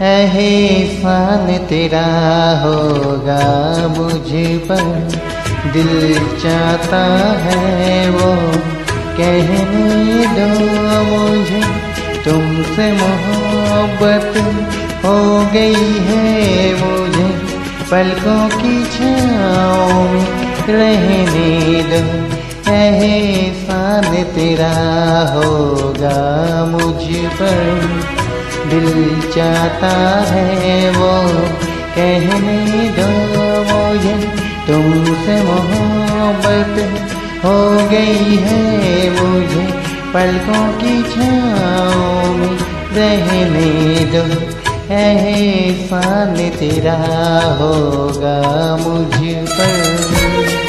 एहसान तेरा होगा मुझ पर, दिल चाहता है वो कहने दो मुझे, तुमसे मोहब्बत हो गई है मुझे, पलकों की छाँव में रहने दो। एहसान तेरा होगा मुझ पर, दिल चाहता है वो कहने दो मुझे, तुमसे मोहब्बत हो गई है मुझे, पलकों की छाँव में रहने दो। एहसान तेरा होगा मुझ पर।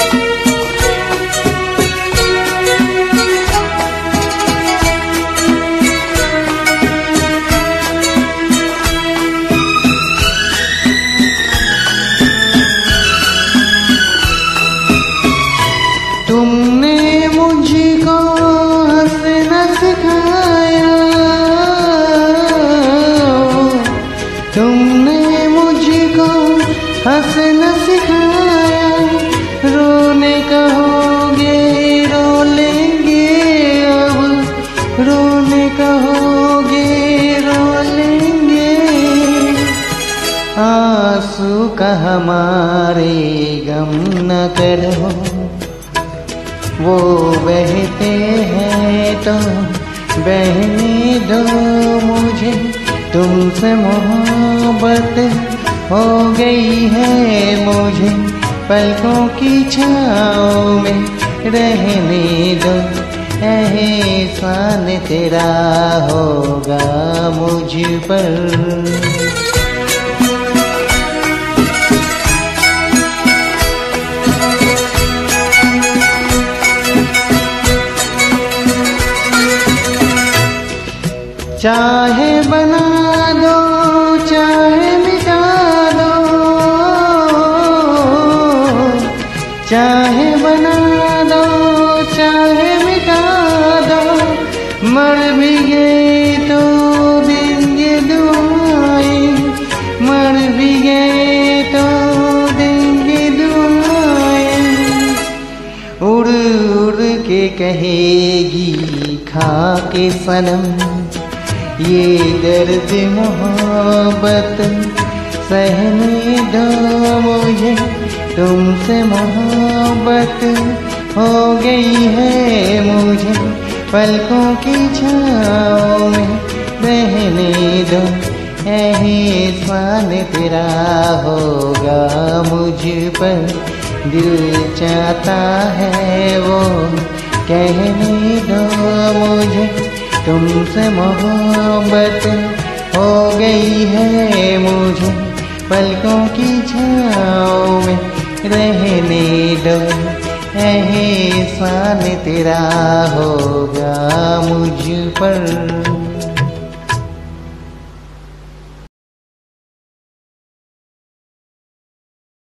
तुमने मुझको हंसना सिखाया, तुमने मुझको हंसना सिखाया, रोने कहोगे रो लेंगे अब, रोने कहोगे रो लेंगे, आंसू का हमारे गम न करो, वो बहते हैं तो बहने दो मुझे, तुमसे मोहब्बत हो गई है मुझे, पलकों की छाँव में रहने दो। एहसान तेरा होगा मुझ पर। चाहे बना दो चाहे मिटा दो, चाहे बना दो चाहे मिटा दो, मर भी गए तो देंगे दुआएं, मर भी गए तो देंगे दुआएं, उड़ उड़ के कहेगी खाके सनम, ये दर्द मोहब्बत सहने दो मुझे, तुमसे मोहब्बत हो गई है मुझे, पलकों की छाँव में रहने दो। एहसान तेरा होगा मुझ पर, दिल चाहता है वो कहने दो मुझे, तुमसे मोहब्बत हो गई है मुझे, पलकों की छाँव में रहने दो। एहसान तेरा होगा मुझ पर।